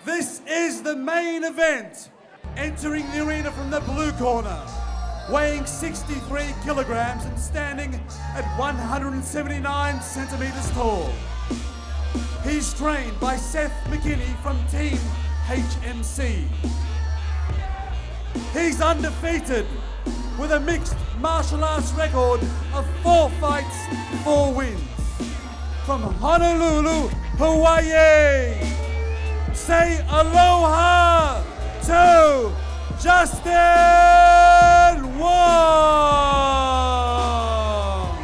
This is the main event. Entering the arena from the blue corner, weighing 63 kilograms and standing at 179 centimeters tall. He's trained by Seth McKinney from Team HMC. He's undefeated with a mixed martial arts record of 4 fights, 4 wins. From Honolulu, Hawaii, say aloha to Justin Wong.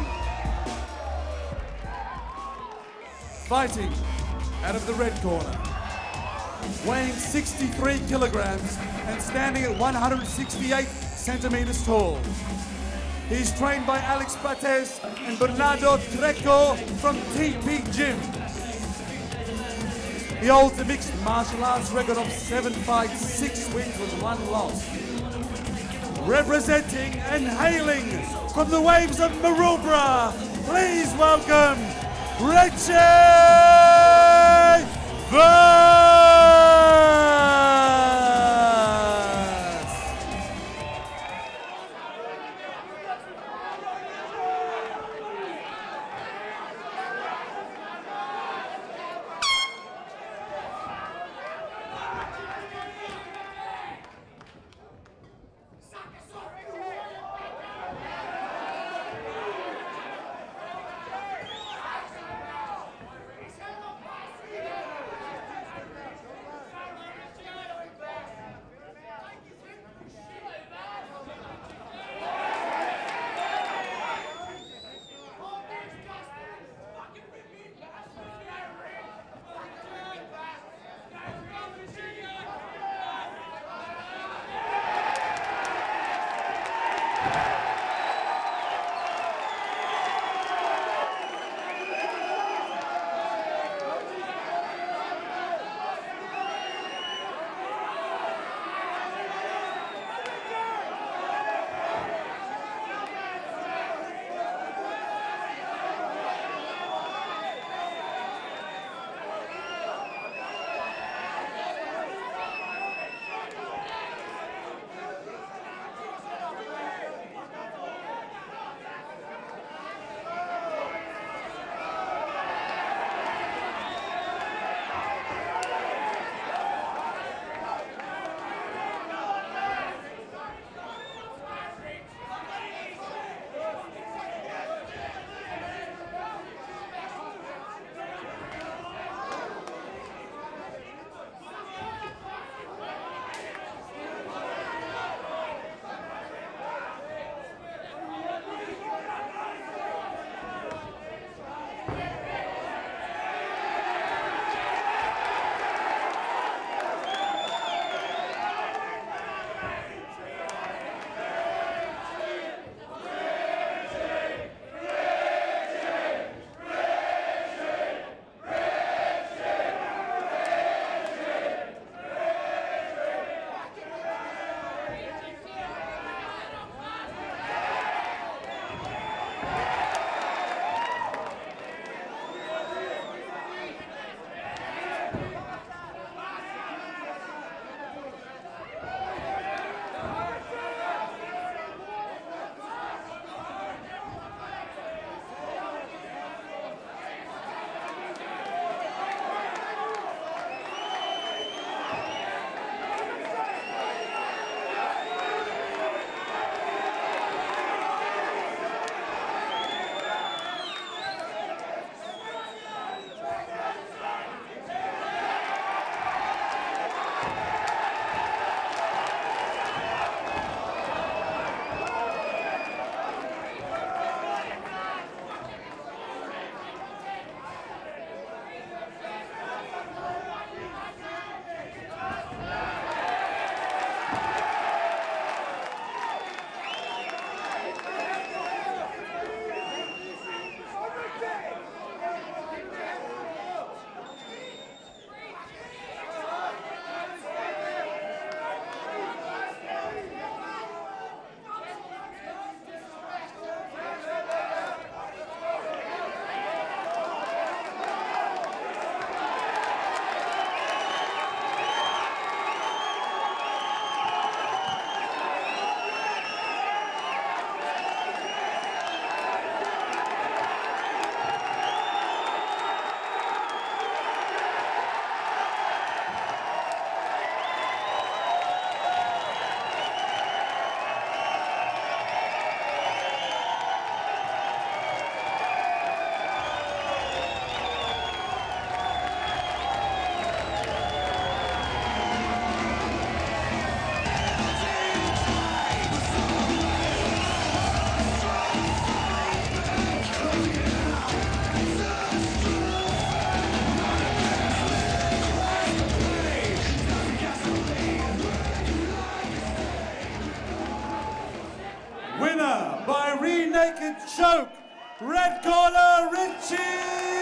Fighting out of the red corner, weighing 63 kilograms and standing at 168 centimeters tall. He's trained by Alex Bates and Bernardo Treco from TP Gym. He holds a mixed martial arts record of 7 fights, 6 wins with 1 loss. Representing and hailing from the waves of Maroubra, please welcome Richie Vas! naked choke. Red corner, Richie